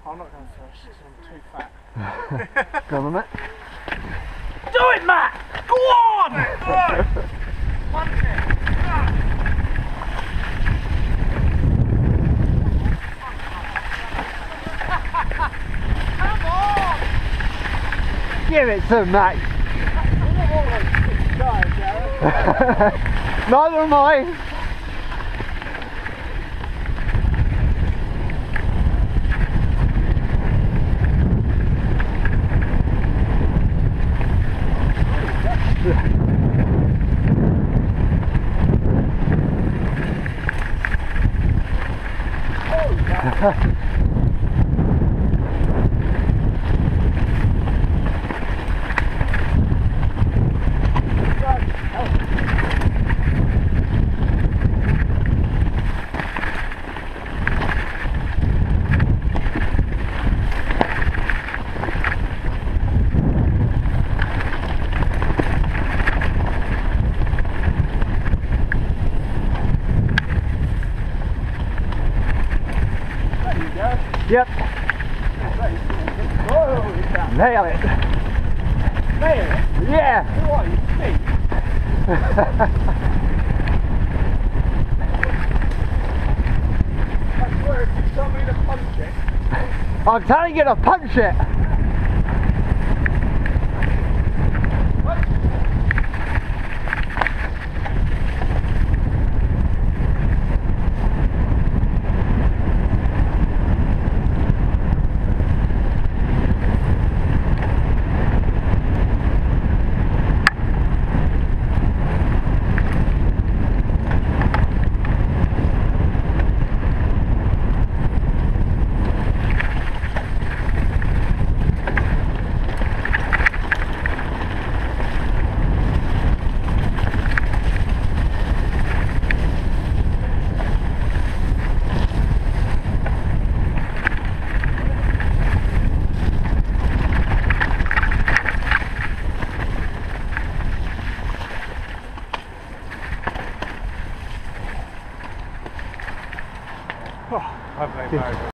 I'm not going to throw shit, I'm too fat. Go on, Matt. Do it, Matt! Go on! Right. Punch it! Come on! Give it to Matt. Neither am I. Yep. Nail it. Nail it? Yeah. What, you think? That's where if you tell me to punch it. I'm telling you to punch it. Oh, I've made